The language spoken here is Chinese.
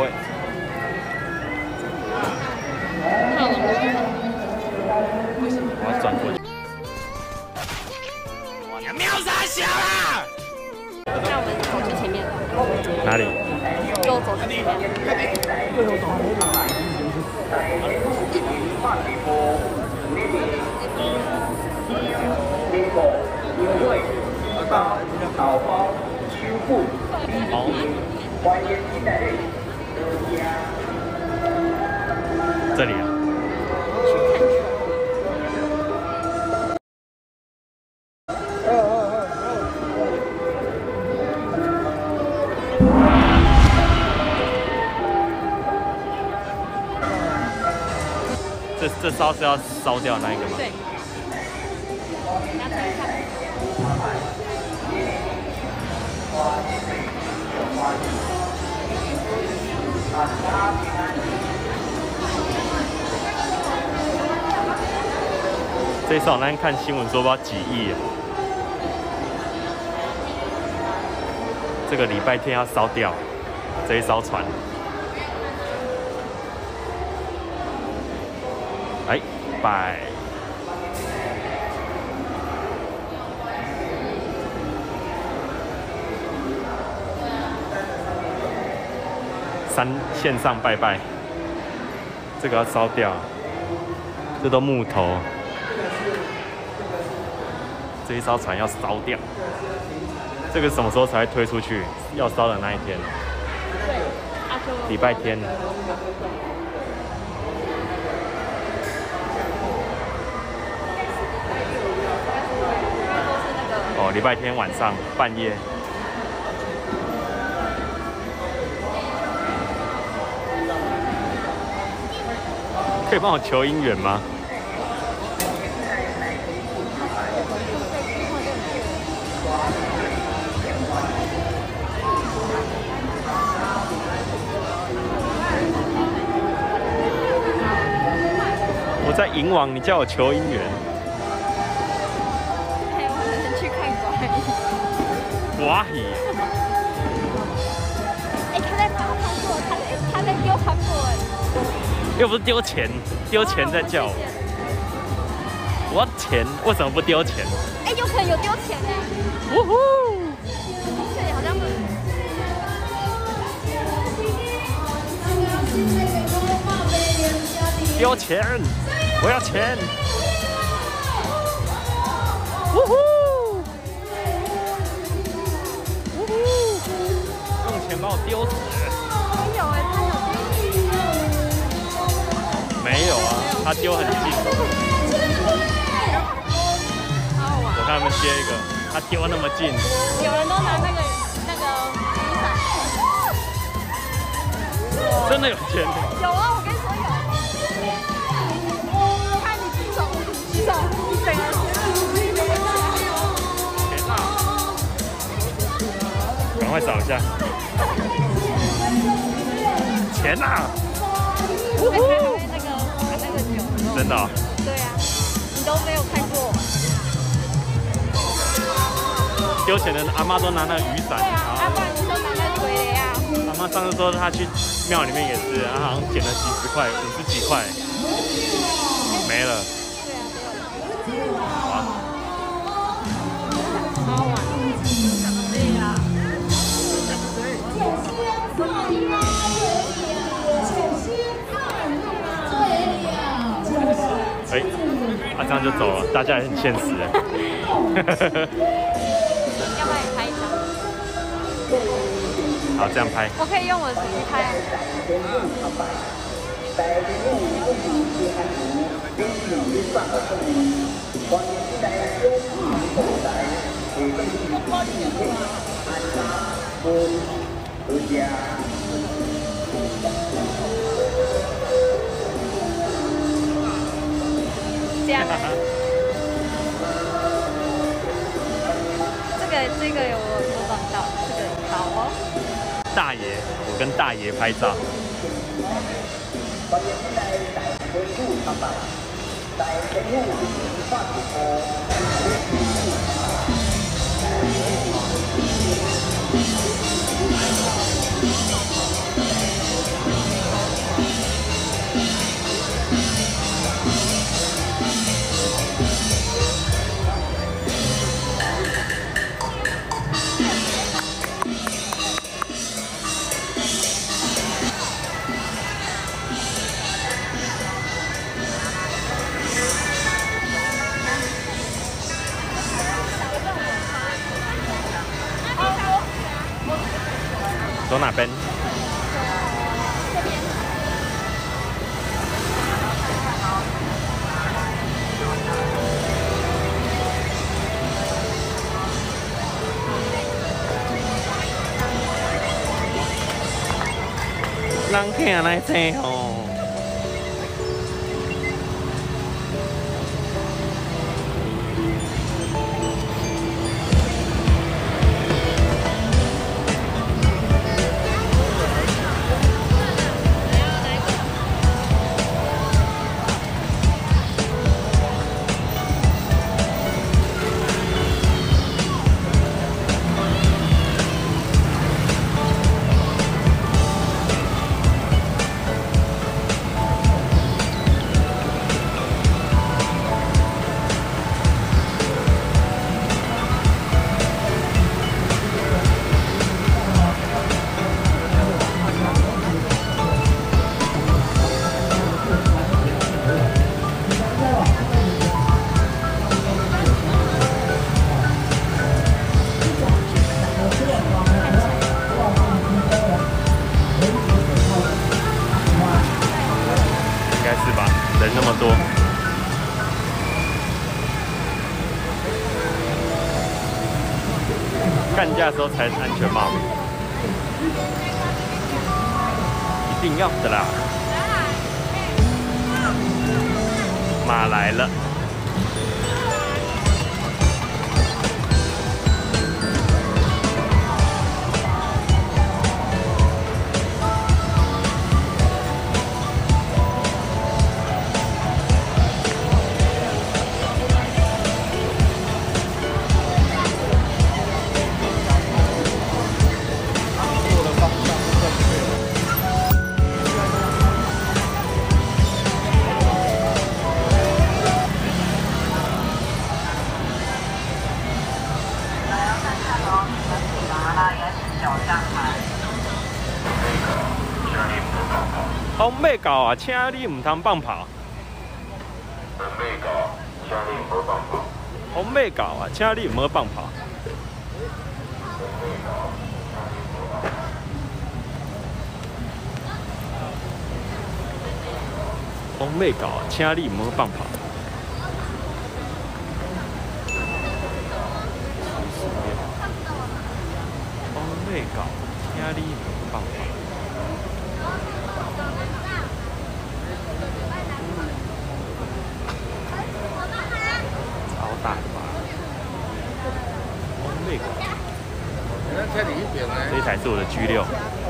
会。我要转过去。你喵啥小啦？ 那我们走去前面。 哪里？ 就走去前面。 这里啊。这烧是要烧掉那一个吗？ 对。拿出来看。 这一艘那天看新闻说不知道几亿啊！这个礼拜天要烧掉这一艘船。哎，拜。线上拜拜，这个要烧掉，这都木头，这一艘船要烧掉，这个什么时候才会推出去？要烧的那一天，礼拜天。哦，礼拜天晚上半夜。可以帮我求姻缘吗？我在银网，你叫我求姻缘。 还有人去看寡寡语。 哎，他在发糖果，他在丢糖果哎。 又不是丢钱，丢钱在叫我。我要钱，为什么不丢钱？ 哎，有可能有丢钱呢。 呜呼！ 对，好像是。 丢钱，我要钱。呜呼！呜呼！用钱把我丢死。 没有哎，他有。 没有啊，他丢很近。我看他们接一个，他丢那么近。 有人都拿那个雨伞。 真的有钱？ 有啊，我跟你说有。看你举手，举手，你整个。 钱啊！赶快找一下。钱啊！呜呼！真的、哦？ 对啊，你都没有看过。 丢钱的阿妈都拿那个雨伞。 对啊，不然你就拿那个锤雷啊。 阿妈上次说她去庙里面也是，她好像捡了几十块，50几块，没了。 对啊， 好啊。 好好玩。对呀。 哎，这样就走了，大家也很现实哎。 要不然你拍一张？ 好，这样拍。 我可以用我的手机拍啊。这样。这个有撞到，这个好哦。 大爷，我跟大爷拍照。 哪边？ 这边。 人听来坐哦。是吧？人那么多，干架的时候才安全帽，一定要的啦！马来了。风马到啊，请你唔通放炮。风马到，请你唔好放炮。风马到啊，请你唔好放炮。风马到啊，请你唔好放炮。风马到，请你唔好放炮。大吧，这一台是我的 G6。